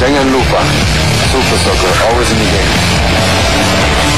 Jangan lupa, Super Soccer always in the game.